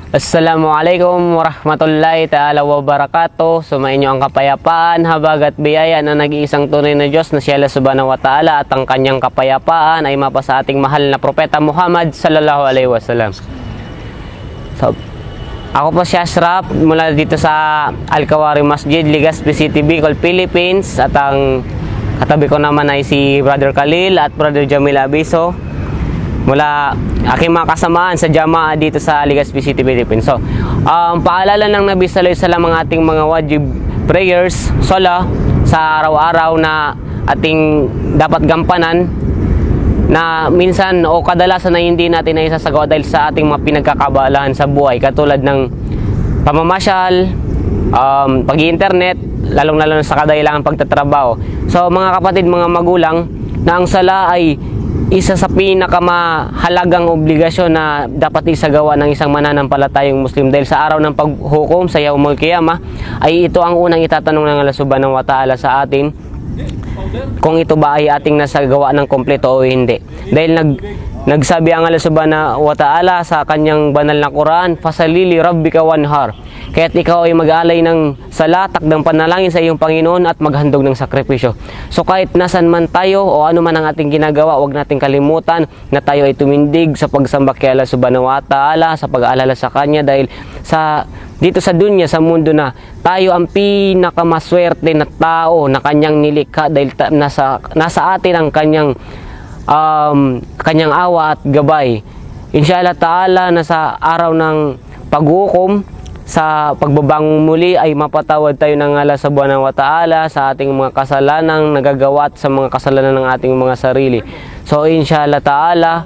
Assalamualaikum warahmatullahi ta'ala wabarakatuh. Sumainyo ang kapayapaan, habag at biyaya na nag-iisang tunay na Diyos na siya Allah subhanahu wa ta'ala, at ang kanyang kapayapaan ay mapa sa ating mahal na propeta Muhammad sallallahu alaihi wasallam. So, ako po si Ashraf mula dito sa Al-Kawari Masjid, Legazpi City, Bicol, Philippines. At ang katabi ko naman ay si Brother Khalil at Brother Jamil Abiso mula aking mga kasamaan sa Jamaa dito sa Legazpi City, Philippines. So, paalala ng Nabi sallallahu alaihi wasallam ang ating mga wajib prayers, sala sa araw-araw na ating dapat gampanan, na minsan o kadalasan na hindi natin na isasagawa dahil sa ating mga pinagkakabalahan sa buhay, katulad ng pamamasyal, pag-internet, lalong-lalo sa kadailangan pagtatrabaho. So mga kapatid, mga magulang, na ang sala ay isa sa pinakamahalagang obligasyon na dapat isagawa ng isang mananampalatayang Muslim, dahil sa araw ng paghukom sa Yaumul Qiyamah ay ito ang unang itatanong ng Allah subhanahu wa ta'ala sa atin, kung ito ba ay ating nasagawa ng kompleto o hindi. Dahil nagsabi ang Allah subhanahu wa ta'ala sa kanyang banal na Quran, "Fasalili rabbika wanhar." Kaya't ikaw ay mag-alay ng sala, takdang panalangin sa iyong Panginoon at maghandog ng sakripisyo. So kahit nasan man tayo o ano man ang ating ginagawa, huwag nating kalimutan na tayo ay tumindig sa pagsamba kay Allah subhanahu wa ta'ala, sa pag-aalala sa kanya, dahil dito sa dunya, sa mundo na, tayo ang pinakamaswerte na tao na kanyang nilikha, dahil nasa atin ang kanyang awa at gabay. Inshallah ta'ala, na sa araw ng paghukom, sa pagbabangon muli, ay mapatawad tayo ng Allah subhanahu wa ta'ala sa ating mga kasalanang nagagawa at sa mga kasalanan ng ating mga sarili. So inshallah ta'ala,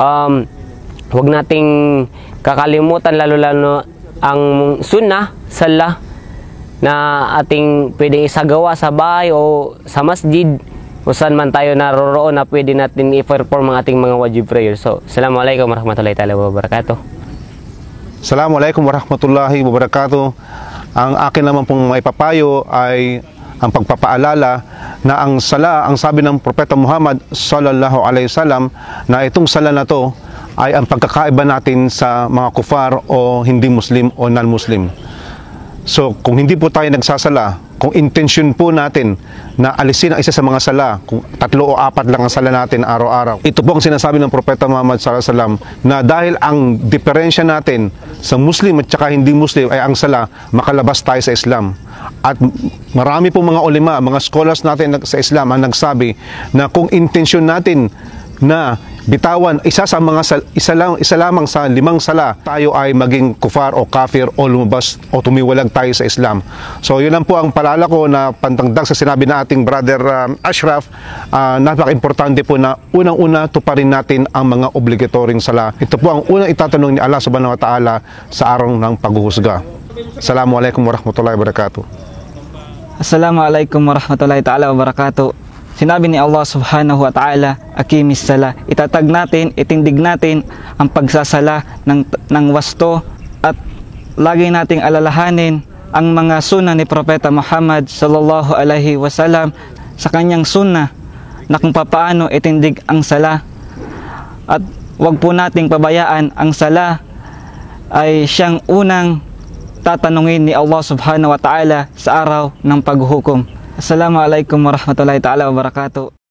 huwag nating kakalimutan lalo-lalo ang sunnah, salah, na ating pwedeng isagawa sa bahay o sa masjid, kung saan man tayo naroroon, na pwede natin i-perform ang ating mga wajib prayer. So, Assalamualaikum warahmatullahi wabarakatuh. Assalamualaikum warahmatullahi wabarakatuh. Ang akin naman pong maipapayo ay ang pagpapaalala na ang sala, ang sabi ng Propeta Muhammad sallallahu alaihi wasallam, na itong sala na to ay ang pagkakaiba natin sa mga kufar o hindi Muslim o non-Muslim. So, kung hindi po tayo nagsasala, kung intensyon po natin na alisin ang isa sa mga sala, kung 3 o 4 lang ang sala natin araw-araw, ito po ang sinasabi ng Propeta Muhammad sallallahu alaihi wasallam, na dahil ang diferensya natin sa Muslim at saka hindi Muslim ay ang sala, makalabas tayo sa Islam. At marami po mga ulama, mga scholars natin sa Islam ang nagsabi na kung intensyon natin na bitawan isa lamang sa 5 sala, tayo ay maging kufar o kafir o lumabas o tumiwalag tayo sa Islam. So yun lang po ang paalala ko na pantangdag sa sinabi na ating Brother Ashraf. Napaka-importante po na unang-una tuparin natin ang mga obligatoryong sala. Ito po ang unang itatanong ni Allah subhanahu wa ta'ala sa araw ng paghuhusga. Assalamualaikum warahmatullahi wabarakatuh. Assalamualaikum warahmatullahi ta'ala wabarakatuh. Sinabi ni Allah subhanahu wa ta'ala, "Aqimis sala." Itatag natin, itindig natin ang pagsasala ng wasto, at lagi nating alalahanin ang mga sunnah ni Propeta Muhammad sallallahu alaihi wasallam sa kanyang sunnah na kung papaano itindig ang sala. At wag po nating pabayaan ang sala ay siyang unang tatanungin ni Allah subhanahu wa ta'ala sa araw ng paghuhukom. Assalamualaikum warahmatullahi ta'ala wabarakatuh.